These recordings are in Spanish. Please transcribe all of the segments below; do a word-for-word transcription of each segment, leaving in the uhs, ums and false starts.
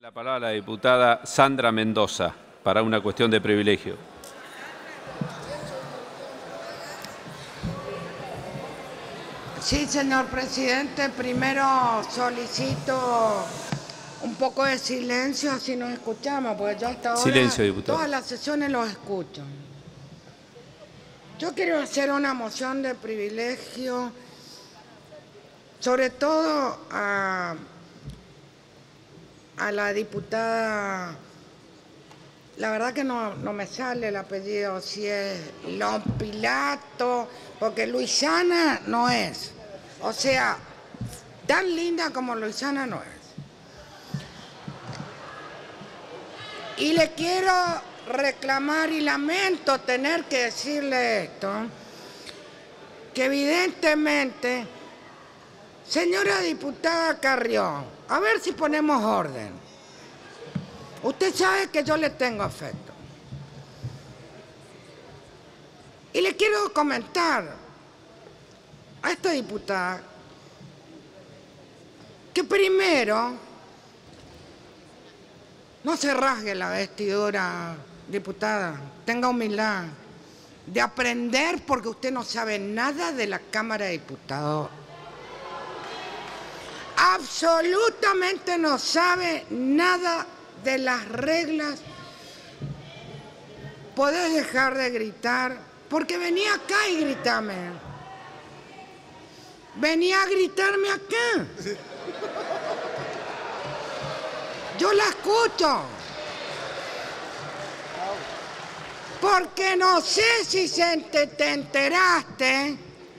La palabra a la diputada Sandra Mendoza, para una cuestión de privilegio. Sí, señor presidente. Primero solicito un poco de silencio, así nos escuchamos, porque yo hasta ahora Silencio, diputado. todas las sesiones los escucho. Yo quiero hacer una moción de privilegio, sobre todo a, a la diputada, la verdad que no, no me sale el apellido, si es Lompilato, porque Luisana no es. O sea, tan linda como Luisana no es. Y le quiero reclamar, y lamento tener que decirle esto, que evidentemente, señora diputada Carrión, a ver si ponemos orden. Usted sabe que yo le tengo afecto. Y le quiero comentar a esta diputada que primero no se rasgue la vestidura, diputada, tenga humildad de aprender, porque usted no sabe nada de la Cámara de Diputados. Absolutamente no sabe nada de las reglas. Podés dejar de gritar, porque venía acá y gritame. Venía a gritarme acá. Yo la escucho. Porque no sé si se te, te enteraste,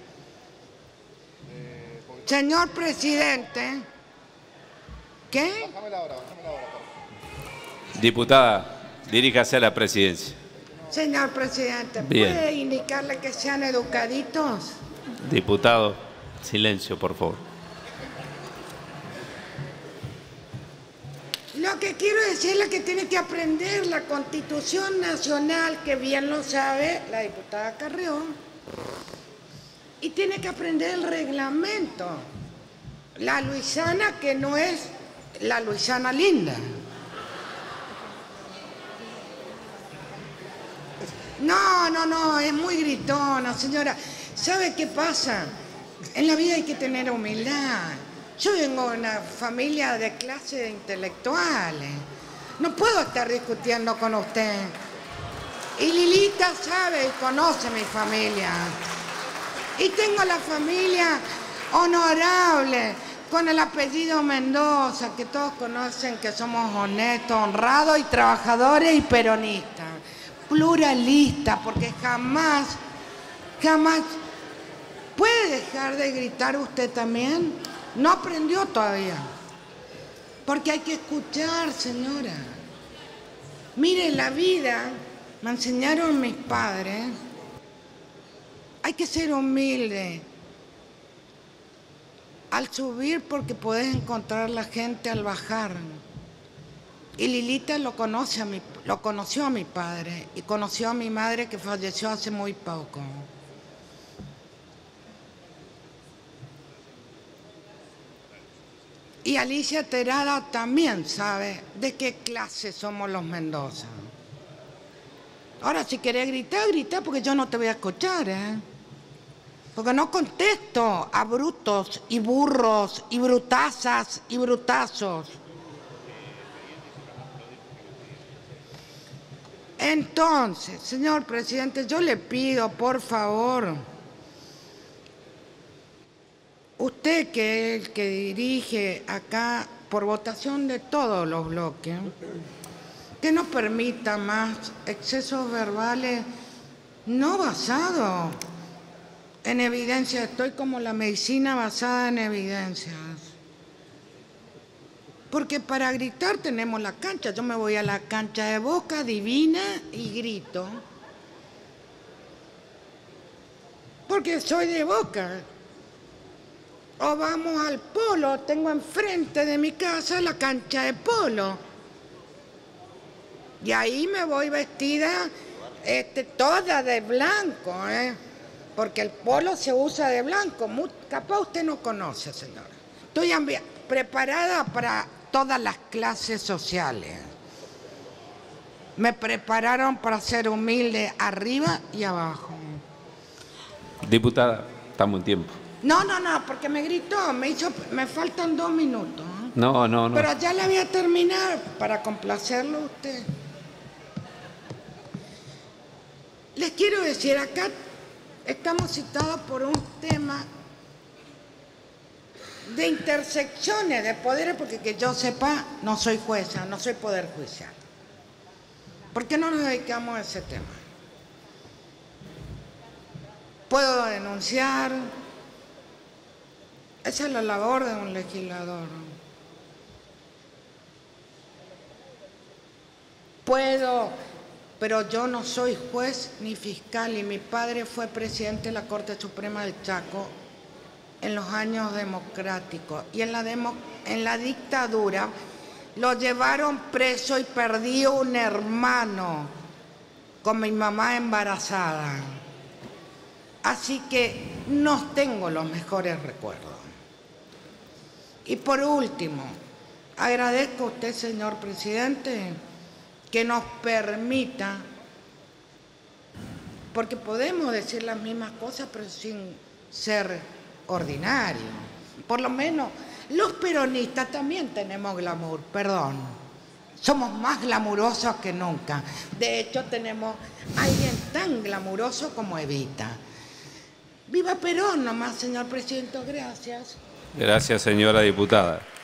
señor presidente, ¿qué? Diputada, diríjase a la presidencia. Señor presidente, Bien. ¿puede indicarle que sean educaditos? Diputado, silencio, por favor. Lo que quiero decirle es que tiene que aprender la Constitución Nacional, que bien lo sabe la diputada Carrión, y tiene que aprender el reglamento. La Luisana, que no es la Luisana linda. No, no, no, es muy gritona, señora. ¿Sabe qué pasa? En la vida hay que tener humildad. Yo vengo de una familia de clase de intelectuales. No puedo estar discutiendo con usted. Y Lilita sabe y conoce mi familia. Y tengo la familia honorable, con el apellido Mendoza, que todos conocen que somos honestos, honrados y trabajadores y peronistas. Pluralistas, porque jamás, jamás... ¿Puede dejar de gritar usted también? No aprendió todavía. Porque hay que escuchar, señora. Mire, la vida, me enseñaron mis padres, hay que ser humilde. Al subir, porque podés encontrar la gente al bajar. Y Lilita lo conoce a mi, lo conoció a mi padre y conoció a mi madre, que falleció hace muy poco. Y Alicia Terada también sabe de qué clase somos los Mendoza. Ahora, si querés gritar, grita, porque yo no te voy a escuchar, ¿eh? Porque no contesto a brutos y burros y brutazas y brutazos. Entonces, señor presidente, yo le pido, por favor, usted, que es el que dirige acá por votación de todos los bloques, que no permita más excesos verbales no basados en evidencia. Estoy como la medicina basada en evidencias. Porque para gritar tenemos la cancha. Yo me voy a la cancha de Boca Divina y grito. Porque soy de Boca. O vamos al polo, tengo enfrente de mi casa la cancha de polo. Y ahí me voy vestida este, toda de blanco, ¿eh? Porque el polo se usa de blanco. Muy, capaz usted no conoce, señora. Estoy preparada para todas las clases sociales. Me prepararon para ser humilde arriba y abajo. Diputada, estamos en tiempo. No, no, no, porque me gritó, me hizo, me faltan dos minutos. ¿eh? No, no, no. Pero ya la voy a terminar para complacerlo a usted. Les quiero decir, acá estamos citados por un tema de intersecciones de poderes, porque que yo sepa, no soy jueza, no soy poder judicial. ¿Por qué no nos dedicamos a ese tema? Puedo denunciar. Esa es la labor de un legislador. Puedo, pero yo no soy juez ni fiscal y mi padre fue presidente de la Corte Suprema del Chaco en los años democráticos. Y en la, demo, en la dictadura lo llevaron preso y perdí un hermano con mi mamá embarazada. Así que no tengo los mejores recuerdos. Y por último, agradezco a usted, señor presidente, que nos permita, porque podemos decir las mismas cosas, pero sin ser ordinarios. Por lo menos los peronistas también tenemos glamour, perdón. Somos más glamurosos que nunca. De hecho, tenemos a alguien tan glamuroso como Evita. ¡Viva Perón nomás, señor presidente! Gracias. Gracias, señora diputada.